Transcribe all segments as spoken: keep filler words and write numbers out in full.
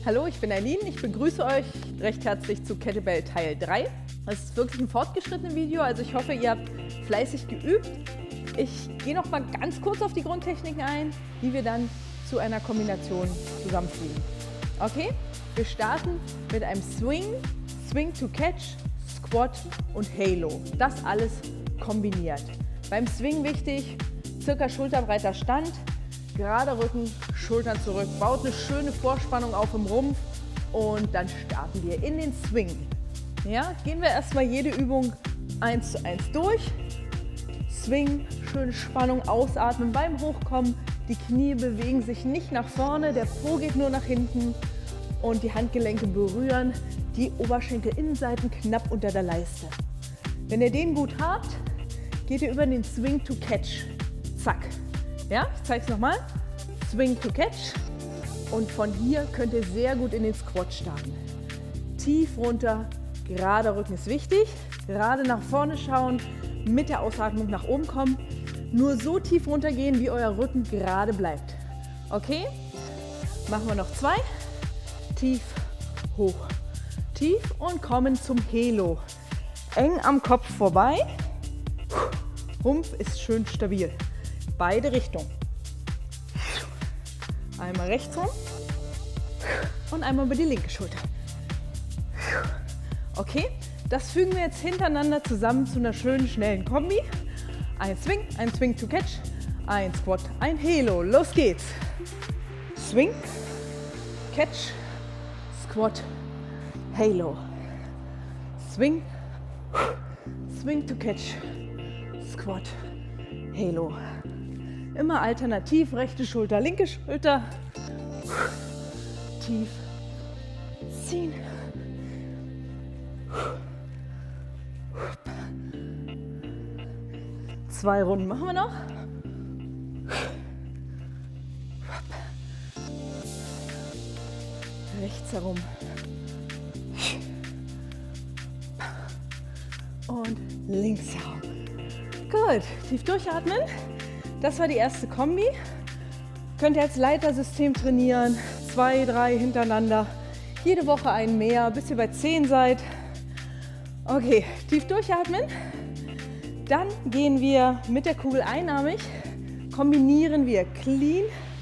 Hallo, ich bin Eileen. Ich begrüße euch recht herzlich zu Kettlebell Teil drei. Das ist wirklich ein fortgeschrittenes Video, also ich hoffe, ihr habt fleißig geübt. Ich gehe noch mal ganz kurz auf die Grundtechniken ein, die wir dann zu einer Kombination zusammenfügen. Okay, wir starten mit einem Swing, Swing to Catch, Squat und Halo. Das alles kombiniert. Beim Swing wichtig, circa schulterbreiter Stand, gerader Rücken, Schultern zurück, baut eine schöne Vorspannung auf im Rumpf und dann starten wir in den Swing. Ja, gehen wir erstmal jede Übung eins zu eins durch. Swing, schöne Spannung, ausatmen beim Hochkommen. Die Knie bewegen sich nicht nach vorne, der Po geht nur nach hinten und die Handgelenke berühren die Oberschenkelinnenseiten knapp unter der Leiste. Wenn ihr den gut habt, geht ihr über in den Swing to Catch. Zack. Ja, ich zeige es nochmal. Swing to Catch. Und von hier könnt ihr sehr gut in den Squat starten. Tief runter, gerader Rücken ist wichtig. Gerade nach vorne schauen, mit der Ausatmung nach oben kommen. Nur so tief runter gehen, wie euer Rücken gerade bleibt. Okay? Machen wir noch zwei. Tief, hoch, tief und kommen zum Halo. Eng am Kopf vorbei. Rumpf ist schön stabil. Beide Richtungen. Einmal rechts rum und einmal über die linke Schulter. Okay, das fügen wir jetzt hintereinander zusammen zu einer schönen, schnellen Kombi. Ein Swing, ein Swing to Catch, ein Squat, ein Halo. Los geht's. Swing, Catch, Squat, Halo. Swing, Swing to Catch, Squat, Halo. Immer alternativ, rechte Schulter, linke Schulter. Tief ziehen. Zwei Runden machen wir noch. Rechts herum. Und links herum. Gut, tief durchatmen. Das war die erste Kombi. Könnt ihr als Leitersystem trainieren. Zwei, drei hintereinander. Jede Woche einen mehr, bis ihr bei zehn seid. Okay, tief durchatmen. Dann gehen wir mit der Kugel einarmig. Kombinieren wir Clean,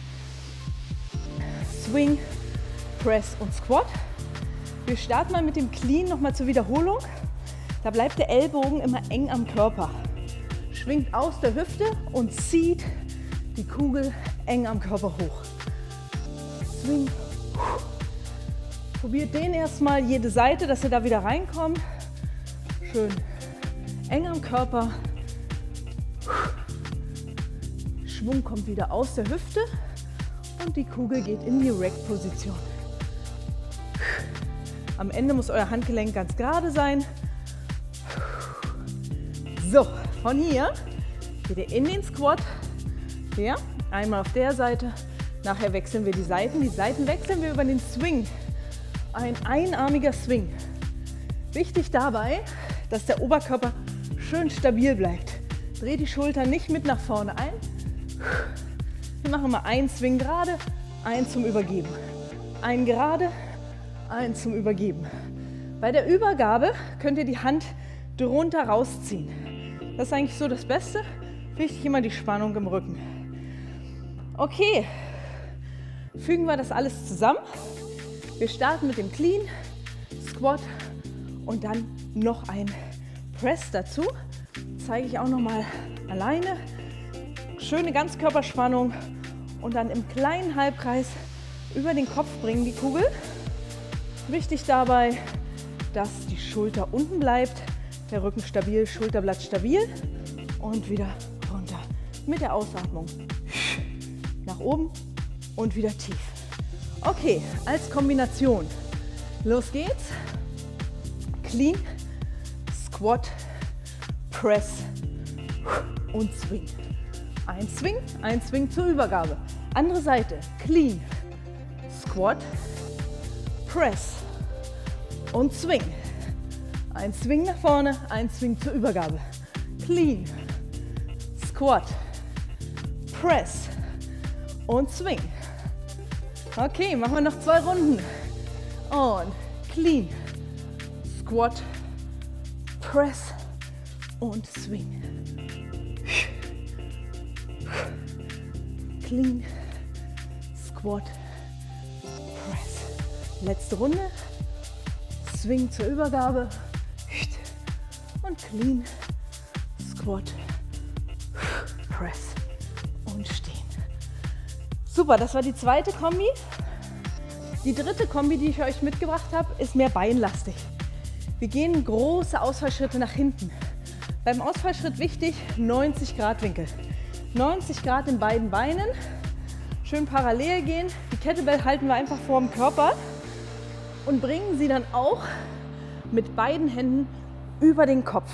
Swing, Press und Squat. Wir starten mal mit dem Clean nochmal zur Wiederholung. Da bleibt der Ellbogen immer eng am Körper. Schwingt aus der Hüfte und zieht die Kugel eng am Körper hoch. Swing. Probiert den erstmal jede Seite, dass ihr da wieder reinkommt. Schön eng am Körper. Schwung kommt wieder aus der Hüfte und die Kugel geht in die Rack-Position. Am Ende muss euer Handgelenk ganz gerade sein. So, von hier geht ihr in den Squat. Ja, einmal auf der Seite. Nachher wechseln wir die Seiten. Die Seiten wechseln wir über den Swing. Ein einarmiger Swing. Wichtig dabei, dass der Oberkörper schön stabil bleibt. Dreht die Schultern nicht mit nach vorne ein. Wir machen mal einen Swing gerade, einen zum Übergeben. Einen gerade, einen zum Übergeben. Bei der Übergabe könnt ihr die Hand drunter rausziehen. Das ist eigentlich so das Beste. Wichtig immer die Spannung im Rücken. Okay, fügen wir das alles zusammen. Wir starten mit dem Clean, Squat und dann noch ein Press dazu. Zeige ich auch noch mal alleine. Schöne Ganzkörperspannung und dann im kleinen Halbkreis über den Kopf bringen die Kugel. Wichtig dabei, dass die Schulter unten bleibt. Der Rücken stabil, Schulterblatt stabil und wieder runter. Mit der Ausatmung nach oben und wieder tief. Okay, als Kombination. Los geht's. Clean, Squat, Press und Swing. Ein Swing, ein Swing zur Übergabe. Andere Seite. Clean, Squat, Press und Swing. Ein Swing nach vorne, ein Swing zur Übergabe. Clean, Squat, Press und Swing. Okay, machen wir noch zwei Runden. Und clean, Squat, Press und Swing. Clean, Squat, Press. Letzte Runde. Swing zur Übergabe. Und clean, Squat, Press und stehen. Super, das war die zweite Kombi. Die dritte Kombi, die ich euch mitgebracht habe, ist mehr beinlastig. Wir gehen große Ausfallschritte nach hinten. Beim Ausfallschritt wichtig, neunzig Grad Winkel. neunzig Grad in beiden Beinen. Schön parallel gehen. Die Kettlebell halten wir einfach vor dem Körper und bringen sie dann auch mit beiden Händen über den Kopf.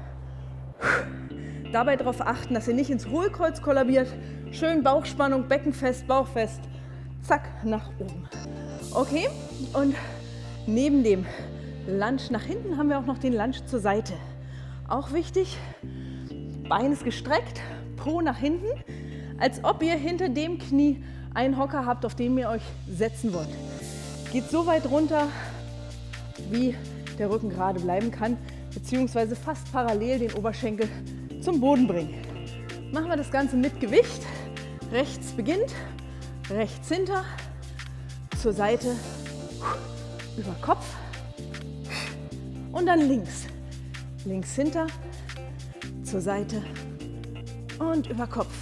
Dabei darauf achten, dass ihr nicht ins Hohlkreuz kollabiert. Schön Bauchspannung, Becken fest, Bauch fest. Zack, nach oben. Okay, und neben dem Lunge nach hinten haben wir auch noch den Lunge zur Seite. Auch wichtig, Bein ist gestreckt, Po nach hinten, als ob ihr hinter dem Knie einen Hocker habt, auf dem ihr euch setzen wollt. Geht so weit runter, wie der Rücken gerade bleiben kann, beziehungsweise fast parallel den Oberschenkel zum Boden bringen. Machen wir das Ganze mit Gewicht. Rechts beginnt, rechts hinter, zur Seite, über Kopf und dann links. Links hinter, zur Seite und über Kopf.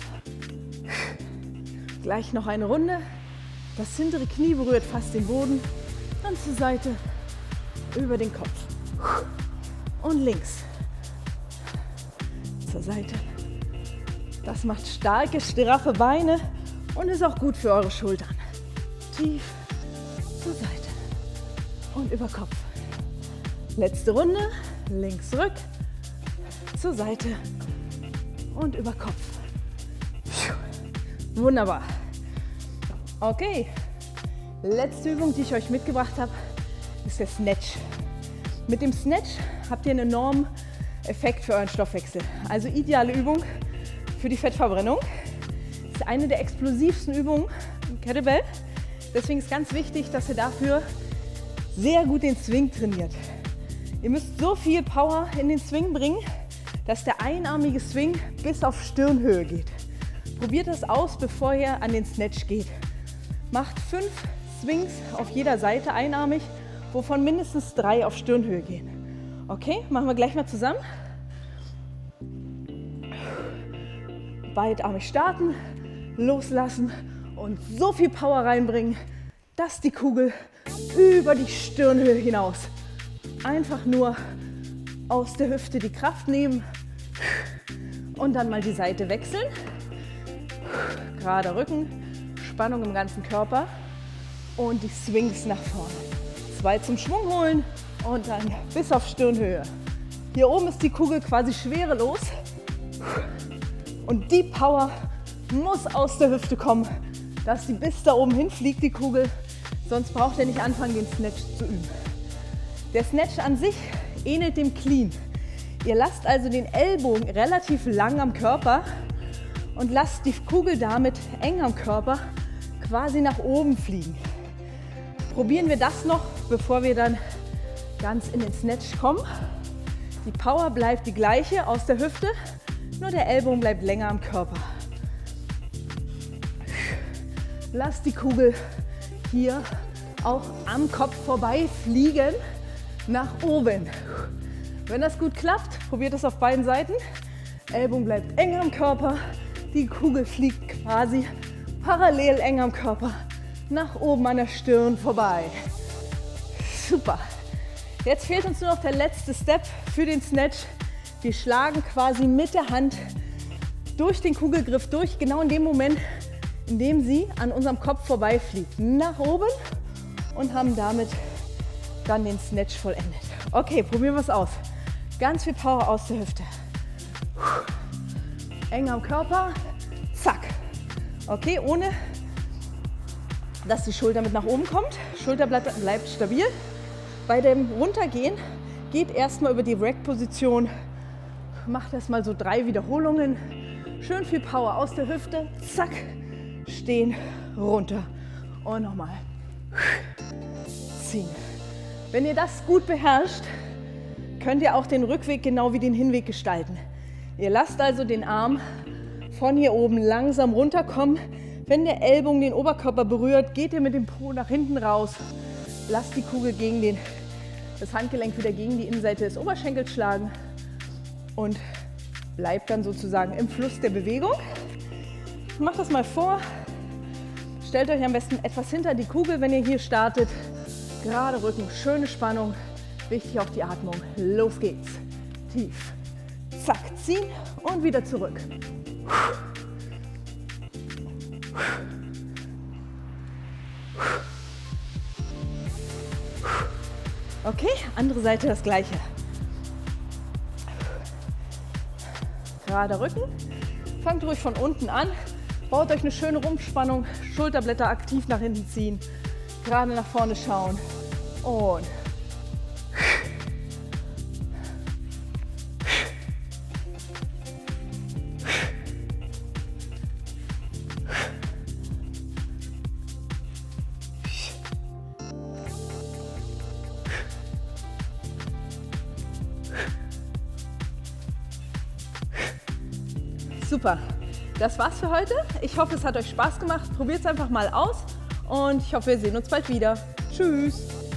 Gleich noch eine Runde. Das hintere Knie berührt fast den Boden. Dann zur Seite, über den Kopf. Und links. Zur Seite. Das macht starke, straffe Beine und ist auch gut für eure Schultern. Tief zur Seite und über Kopf. Letzte Runde. Links zurück, zur Seite und über Kopf. Wunderbar. Okay, letzte Übung, die ich euch mitgebracht habe, ist der Snatch. Mit dem Snatch habt ihr einen enormen Effekt für euren Stoffwechsel. Also ideale Übung für die Fettverbrennung. Das ist eine der explosivsten Übungen im Kettlebell. Deswegen ist ganz wichtig, dass ihr dafür sehr gut den Swing trainiert. Ihr müsst so viel Power in den Swing bringen, dass der einarmige Swing bis auf Stirnhöhe geht. Probiert das aus, bevor ihr an den Snatch geht. Macht fünf Swings auf jeder Seite einarmig, wovon mindestens drei auf Stirnhöhe gehen. Okay, machen wir gleich mal zusammen. Beidarmig starten, loslassen und so viel Power reinbringen, dass die Kugel über die Stirnhöhe hinaus. Einfach nur aus der Hüfte die Kraft nehmen und dann mal die Seite wechseln. Gerade Rücken, Spannung im ganzen Körper und die Swings nach vorne. Zwei zum Schwung holen und dann bis auf Stirnhöhe. Hier oben ist die Kugel quasi schwerelos und die Power muss aus der Hüfte kommen, dass sie bis da oben hinfliegt, die Kugel. Sonst braucht ihr nicht anfangen, den Snatch zu üben. Der Snatch an sich ähnelt dem Clean. Ihr lasst also den Ellbogen relativ lang am Körper und lasst die Kugel damit eng am Körper quasi nach oben fliegen. Probieren wir das noch, bevor wir dann ganz in den Snatch kommen. Die Power bleibt die gleiche aus der Hüfte, nur der Ellbogen bleibt länger am Körper. Lasst die Kugel hier auch am Kopf vorbei fliegen. Nach oben. Wenn das gut klappt, probiert es auf beiden Seiten. Ellbogen bleibt eng am Körper. Die Kugel fliegt quasi parallel eng am Körper nach oben an der Stirn vorbei. Super. Jetzt fehlt uns nur noch der letzte Step für den Snatch. Wir schlagen quasi mit der Hand durch den Kugelgriff durch, genau in dem Moment, in dem sie an unserem Kopf vorbeifliegt. Nach oben und haben damit dann den Snatch vollendet. Okay, probieren wir es aus. Ganz viel Power aus der Hüfte. Eng am Körper. Zack. Okay, ohne dass die Schulter mit nach oben kommt. Schulter bleibt, bleibt stabil. Bei dem Runtergehen geht erstmal über die Rack-Position. Macht erstmal so drei Wiederholungen. Schön viel Power aus der Hüfte. Zack. Stehen, runter. Und nochmal. ziehen. Wenn ihr das gut beherrscht, könnt ihr auch den Rückweg genau wie den Hinweg gestalten. Ihr lasst also den Arm von hier oben langsam runterkommen. Wenn der Ellbogen den Oberkörper berührt, geht ihr mit dem Po nach hinten raus. Lasst die Kugel gegen den, das Handgelenk wieder gegen die Innenseite des Oberschenkels schlagen und bleibt dann sozusagen im Fluss der Bewegung. Macht das mal vor. Stellt euch am besten etwas hinter die Kugel, wenn ihr hier startet. Gerade Rücken, schöne Spannung. Wichtig auch die Atmung. Los geht's. Tief. Zack, ziehen und wieder zurück. Okay, andere Seite das Gleiche. Gerade Rücken. Fangt ruhig von unten an. Baut euch eine schöne Rumpfspannung. Schulterblätter aktiv nach hinten ziehen. Gerade nach vorne schauen. Und super. Das war's für heute. Ich hoffe, es hat euch Spaß gemacht. Probiert es einfach mal aus und ich hoffe, wir sehen uns bald wieder. Tschüss!